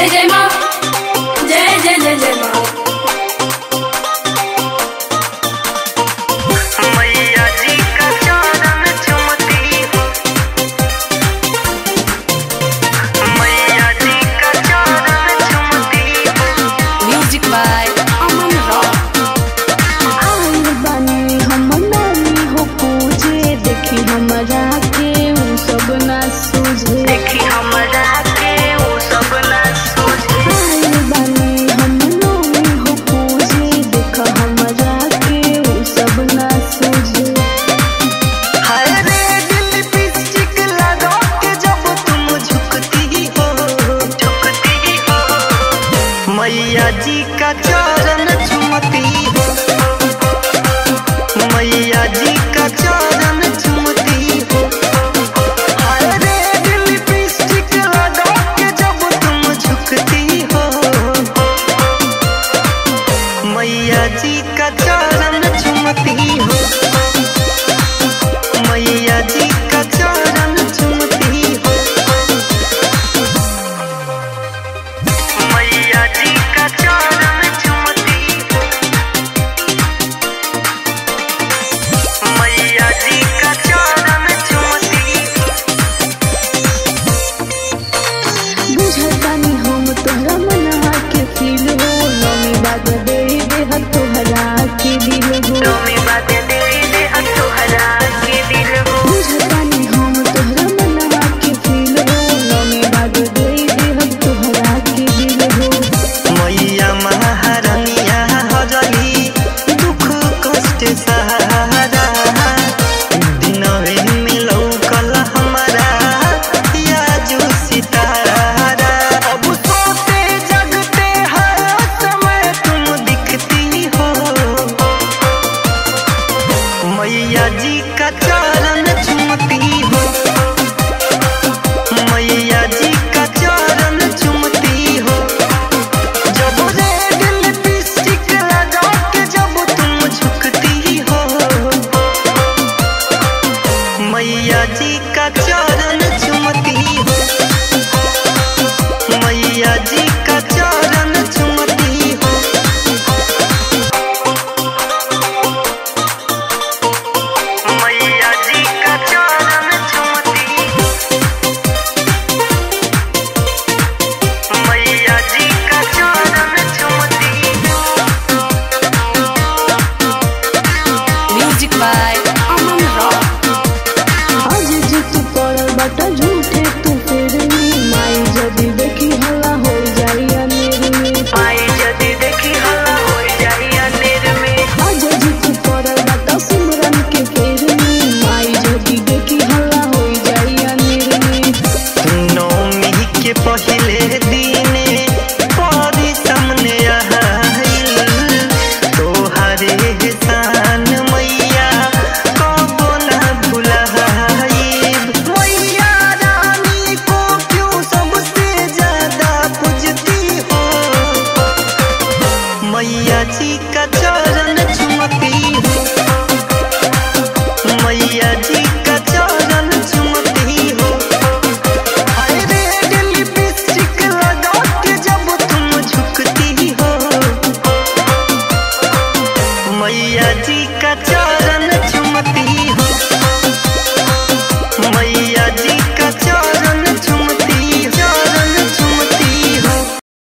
जय जय माँ, जय जय जय जय माँ। मैया जी का चरण चुमती हो, मैया जी का चरण चुमती हो। Music by Aman Rock. आइल बानी हम नानी हो पूजे, देखी हमरा के उ सब ना सूझे, देखी हमरा के वो सब ना सूझे। आइल बानी हम नानी हो पूजे, देख हमरा के उ सब ना सूझे। हाय रे दिल पिस्टिक लगा के जब तुम झुकती हो, झुकती हो। मैया जी का चरण चुमती